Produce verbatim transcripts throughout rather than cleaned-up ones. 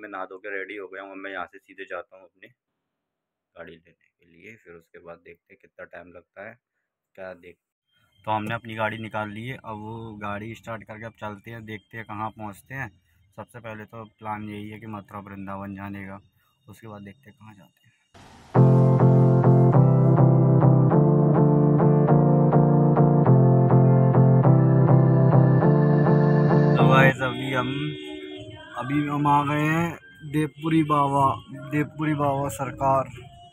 मैं नहा धो के रेडी हो गया हूँ। मैं यहाँ से सीधे जाता हूँ अपनी गाड़ी लेने के लिए, फिर उसके बाद देखते हैं कितना टाइम लगता है क्या देख। तो हमने अपनी गाड़ी निकाल ली है, अब वो गाड़ी स्टार्ट करके अब चलते हैं, देखते हैं कहाँ पहुँचते हैं। सबसे पहले तो प्लान यही है कि मथुरा वृंदावन जाने का, उसके बाद देखते हैं कहाँ जाते हैं। तो गाइस अभी हम अभी हम आ गए हैं देवपुरी बाबा देवपुरी बाबा सरकार।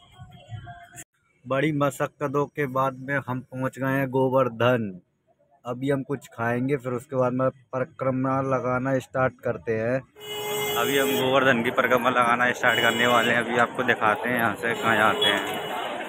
बड़ी मशक्क़तों के बाद में हम पहुंच गए हैं गोवर्धन। अभी हम कुछ खाएंगे, फिर उसके बाद में परिक्रमा लगाना स्टार्ट करते हैं। अभी हम गोवर्धन की परिक्रमा लगाना स्टार्ट करने वाले हैं। अभी आपको दिखाते हैं यहाँ से कहाँ जाते हैं।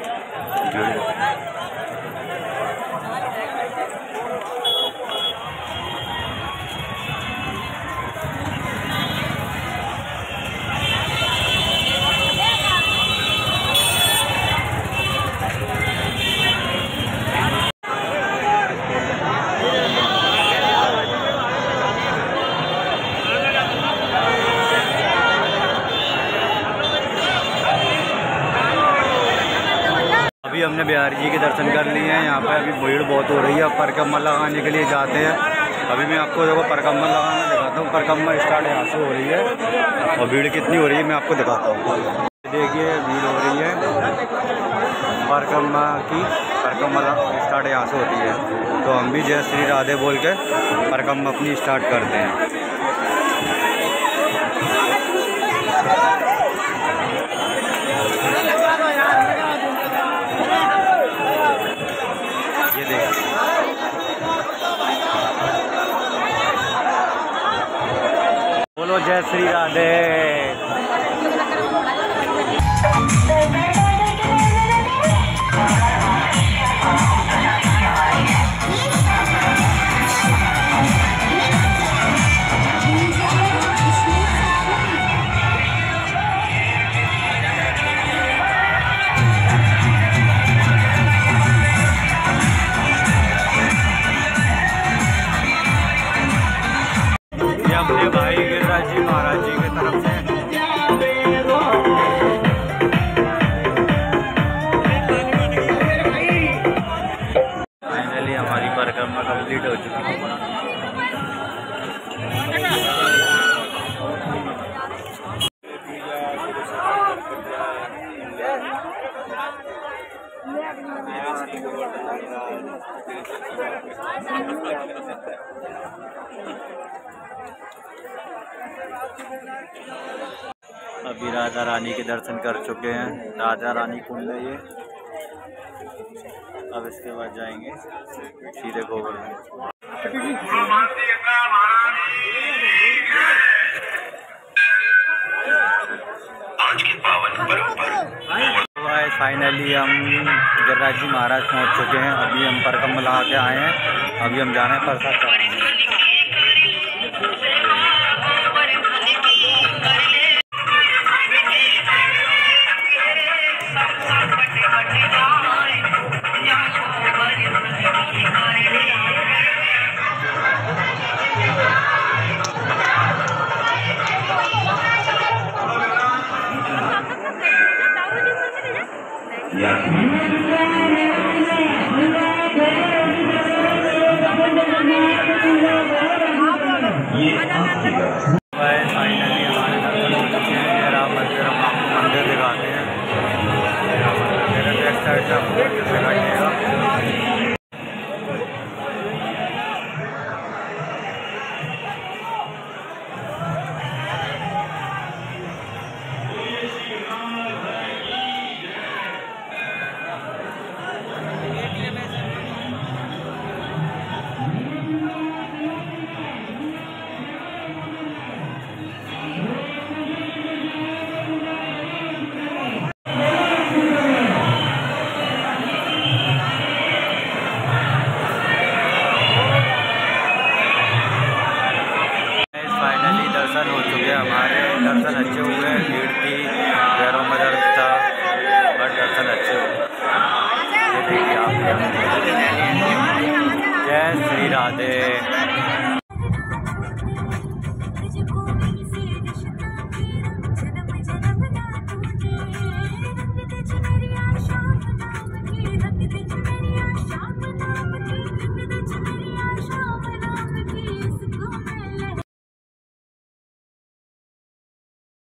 अभी हमने बिहारी जी के दर्शन कर लिए हैं। यहाँ पे अभी भीड़ बहुत हो रही है। परिक्रमा लगाने के लिए जाते हैं। अभी मैं आपको देखो परिक्रमा लगाना दिखाता हूँ। परिक्रमा स्टार्ट यहाँ से हो रही है और भीड़ कितनी हो रही है मैं आपको दिखाता हूँ। देखिए भीड़ हो रही है परिक्रमा की। परिक्रमा स्टार्ट यहाँ से होती है, तो हम भी जय श्री राधे बोल के परिक्रमा अपनी स्टार्ट करते हैं। बोलो जय श्री राधे। अपने भाई गिरिराज जी महाराज जी की तरफ से फाइनली हमारी परिक्रमा कंप्लीट हो चुकी है। अभी राधा रानी के दर्शन कर चुके हैं। राधा रानी कुंड है ये। अब इसके बाद जाएंगे सीधे गोवर्धन। आज की पावन परंपरा। फाइनली हम गिरिराज जी महाराज पहुंच चुके हैं। अभी हम परिक्रमा लगा के आए हैं। अभी हम जा रहे हैं प्रसाद चढ़ाने। फाइनली हमारे दर्शन हो चुके हैं। राम मंदिर हम आपको मंदिर दिखाते हैं। राम मंदिर बैक साइड से आपको दिखाई देगा। दर्शन हो चुके हैं हमारे। दर्शन अच्छे हुए हैं। भीड़ थी, पैरों में दर्द था, बट दर्शन अच्छे हुए। ये देखिए आप। जय श्री राधे।